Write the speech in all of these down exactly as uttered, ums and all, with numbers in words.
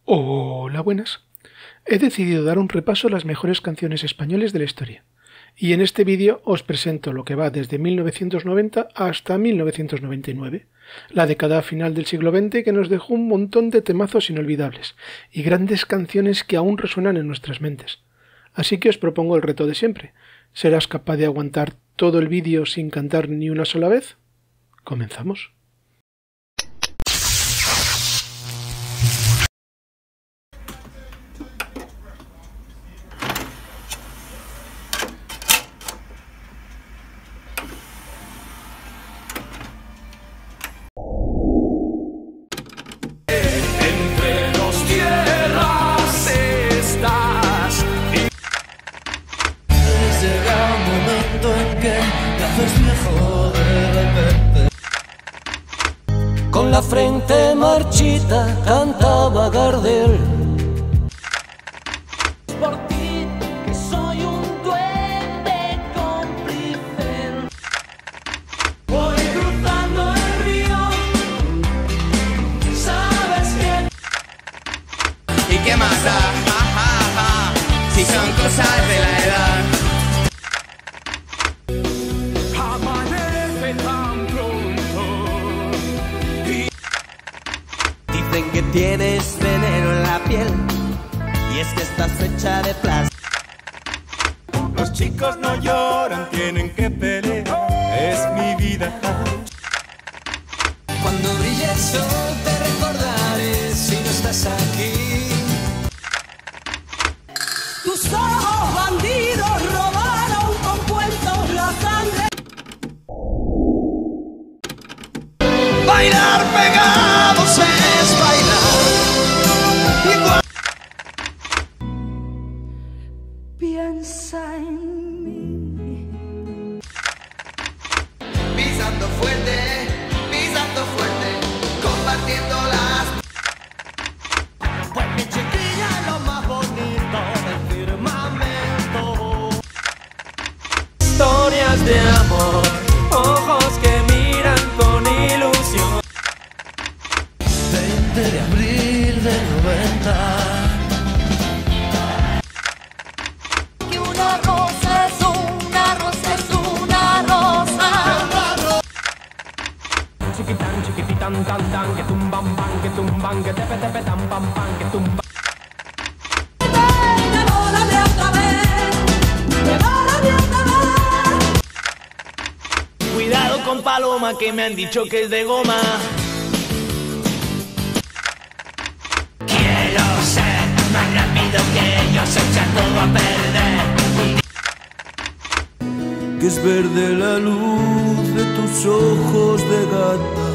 Hola, buenas. He decidido dar un repaso a las mejores canciones españoles de la historia. Y en este vídeo os presento lo que va desde mil novecientos noventa hasta mil novecientos noventa y nueve, la década final del siglo veinte que nos dejó un montón de temazos inolvidables y grandes canciones que aún resuenan en nuestras mentes. Así que os propongo el reto de siempre. ¿Serás capaz de aguantar todo el vídeo sin cantar ni una sola vez? Comenzamos. Con la frente marchita cantaba Gardel. Por ti que soy un duende cómplice. Voy cruzando el río. ¿Sabes qué? ¿Y qué más da? Ja, ja, ja, si son cosas de la edad. Dicen que tienes veneno en la piel y es que estás hecha de plástico. Los chicos no lloran, tienen que pelear, es mi vida. Cuando brille el sol te recordaré si no estás aquí. Tus ojos bandidos robaron con cuentos la sangre. Bailar pegados es bailar igual. Piensa en mí. Pisando fuerte, pisando fuerte, compartiendo las. Pues mi chiquilla es lo más bonito del firmamento. Historias de amor, ojos que miran con ilusión. veinte de abril del noventa. Que una rosa es una rosa es una rosa. Chiquitán, chiquititán, tan, tan, que tumban, pan, que tumban, que tepe, tepe, tan, pam, pan, que tumban. Devórame otra vez, devórame otra vez. Cuidado con Paloma, que me han dicho que es de goma. Quiero ser más rápido que ellos, echar todo a perder. Que es verde la luz de tus ojos de gata.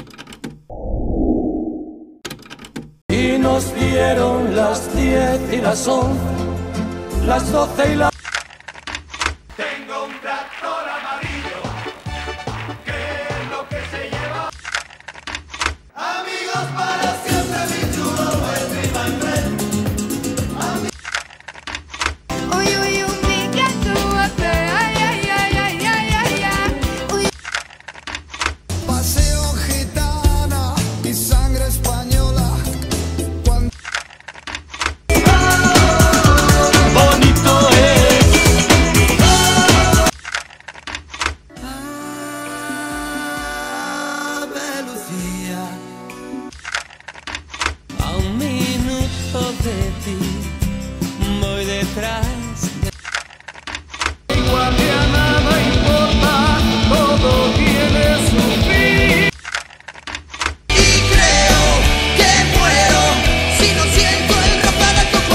Y nos dieron las diez y las once, las doce y las... Tengo un tractor amarillo, que es lo que se lleva. Amigos para siempre, mi chulo, pues mi bandera. Uy, uy, uy, mi que tú haces, ay, ay, ay, ay, ay, ay, ay. Uy. Paseo gitana y sangre española. Cuando Bonito es. Ave Lucía, A un minuto de ti voy detrás. Igual que a nada importa, todo tiene su fin. Y creo que muero si no siento el ropa de tu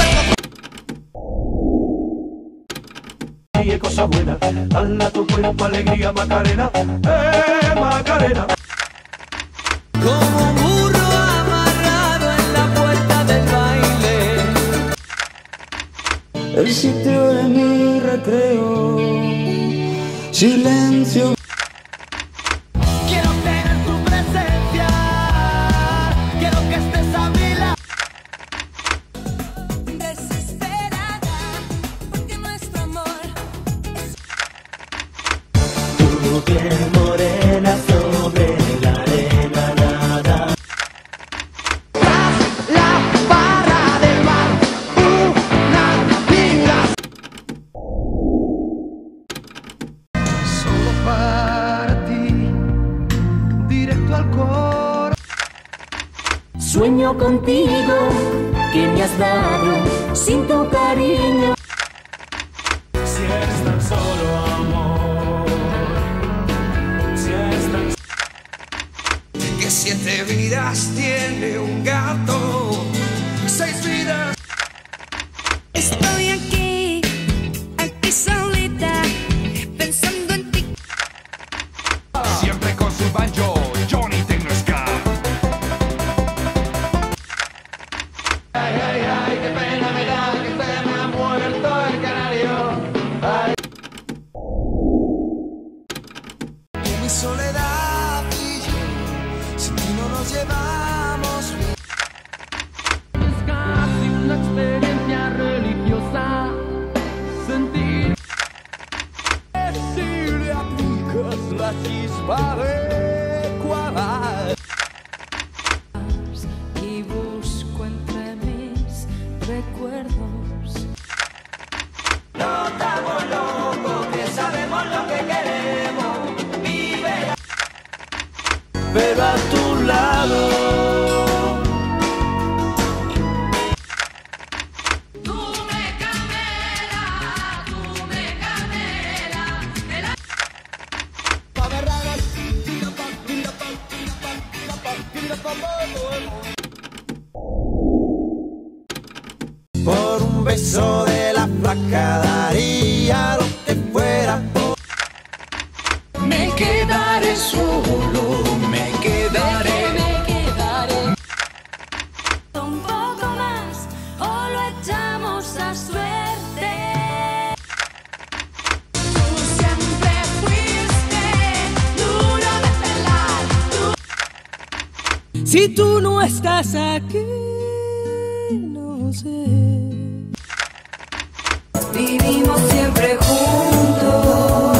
cuerpo. Y cosa buena, dale a tu cuerpo alegría, Macarena, eh, Macarena. Como un burro amarrado en la puerta del baile. el sitio de mi recreo. Silencio. Quiero tener tu presencia. Quiero que estés a mi lado. Desesperada, porque nuestro amor es... Tu piel morena sobre la arena nada. La para quiero contigo, que me has dado sin tu cariño. Si es tan solo amor, si es tan Que siete vidas tiene un gato, seis vidas. Estoy aquí, aquí solita, pensando en ti. Siempre con su banjo, Johnny Tecnosca. Ay, ay, ay, qué pena me da que se me ha muerto el canario. Ay. Mi soledad y yo, sin ti no nos llevamos bien. Es casi una experiencia religiosa. Sentir. Si le aplicas la chispa adecuada. Y busco entre mis recuerdos. No estamos locos, que sabemos lo que queremos. Vive. pero a tu lado. Por un beso de la flaca daría lo que fuera. Me quedaré solo, me quedaré, me quedaré. Un poco más, o lo echamos a suerte. Tú siempre fuiste duro de pelar. Tú... Si tú no estás aquí, no sé. Vivimos siempre juntos.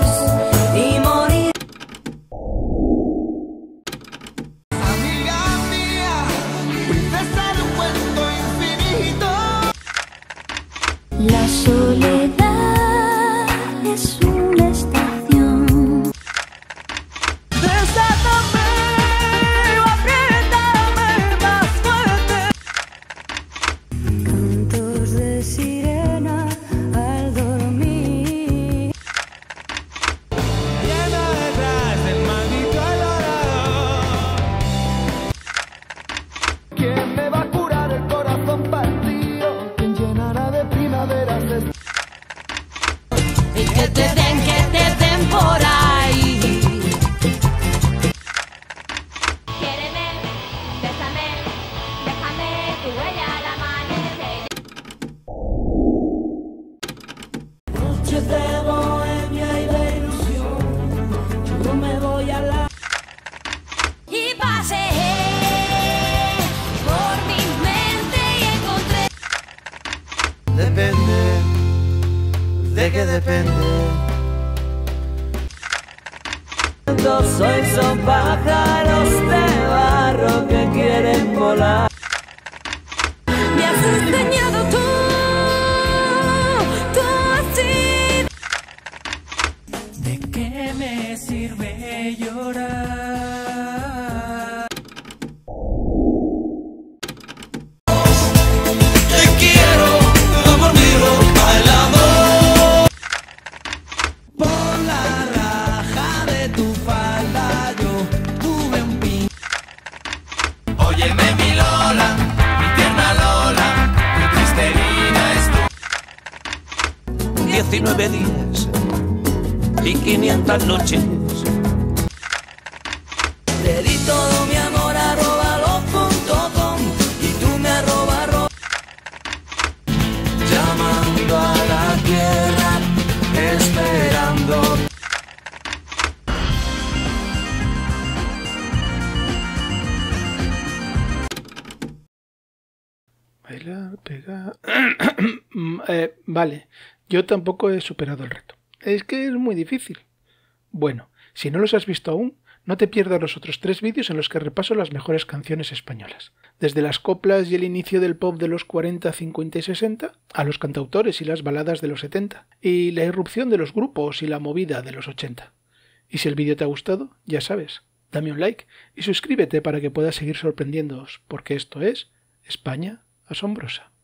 La soledad es una estación. Desátame o apriétame más fuerte. Cantos de sirena al dormir. Llena detrás del maldito olor. ¿Quién me va a curar el corazón partido? ¿Quién llenará de primaveras de... Y que te den, que te den por ahí. Quiéreme, bésame, déjame tu huella al amanecer. Noches de bohemia y de ilusión, yo me voy a la... Y paseé por mi mente y encontré... Depende, de qué depende. Soy son pájaros de barro que quieren volar. Me has engañado tú, tú así. ¿De qué me sirve llorar? Te quiero, amor mío, bailando. Por la raja de tu falda yo tuve un pin. Óyeme mi Lola, mi tierna Lola, tu triste vida es tu. diecinueve días y quinientas noches. Te di todo mi amor arroba lo punto com y tú me arroba ro... Llamando a la tierra, esperando. Bailar, pegar... eh, vale, yo tampoco he superado el reto. Es que es muy difícil. Bueno, si no los has visto aún, no te pierdas los otros tres vídeos en los que repaso las mejores canciones españolas. Desde las coplas y el inicio del pop de los cuarenta, cincuenta y sesenta, a los cantautores y las baladas de los setenta, y la irrupción de los grupos y la movida de los ochenta. Y si el vídeo te ha gustado, ya sabes, Dame un like y suscríbete para que puedas seguir sorprendiéndoos, porque esto es España Asombrosa.